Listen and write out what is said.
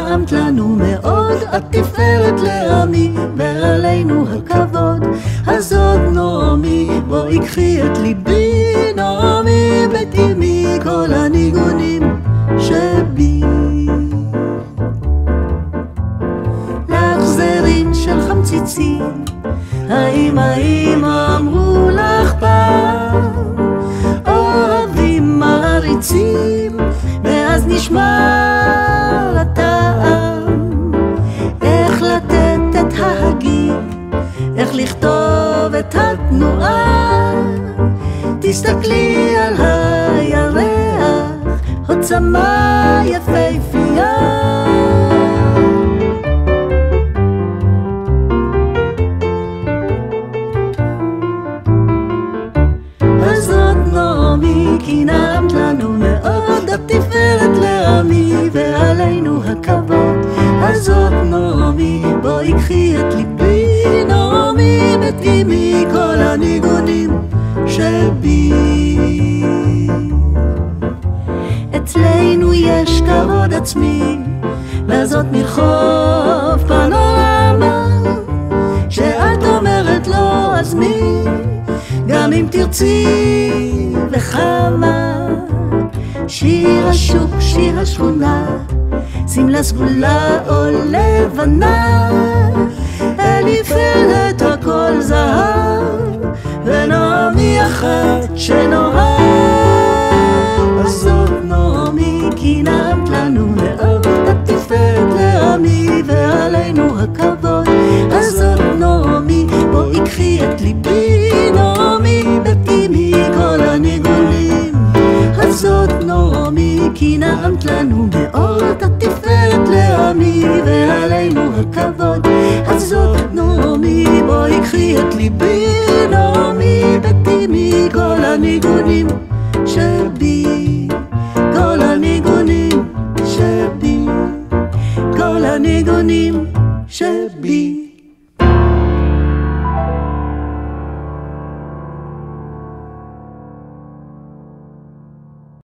נעמת לנו מאוד, את תפארת לעמי, ועלינו הכבוד. אז עוד נעמי, בואי קחי את ליבי, נעמי בית אמי, כל הניגונים שבי. לך זרים של חמציצים, האם אמרו לך פעם, אוהבים מעריצים, ואז נשמע הטעם. איך לתת את ההגים, איך לכתוב את התנועה, תסתכלי על הירח, עוצמה יפהפייה. אז עוד נעמי, כי נעמת לנו מאוד, את תפארת לעמי, ועלינו הכבוד. אז עוד נעמי, בואי קחי את ליבי, נעמי בית אמי, כל הניגונים שבי. אצלנו יש כבוד עצמי, לזאת מרחוב פנורמה, שאת אומרת לא אז מי, גם אם תרצי וכמה. שיר השוק, שיר השכונה, שמלה סגולה או לבנה, אליפלת הכל זהב, ונעמי אחת שנוהב. אז זאת נעמי, כי נעמת לנו מאוד, את תפארת לעמי, ועלינו הכבוד. אז זאת נעמי, בואי קחי את ליבי, נעמי בית אמי, כל הניגונים. אז זאת נעמי, כי נעמת לנו מאוד, את תפארת לעמי, ועלינו הכבוד. אז זאת נעמי, בואי קחי את ליבי, נעמי בית אמי, כל הניגונים שבי, כל הניגונים שבי, כל הניגונים שבי.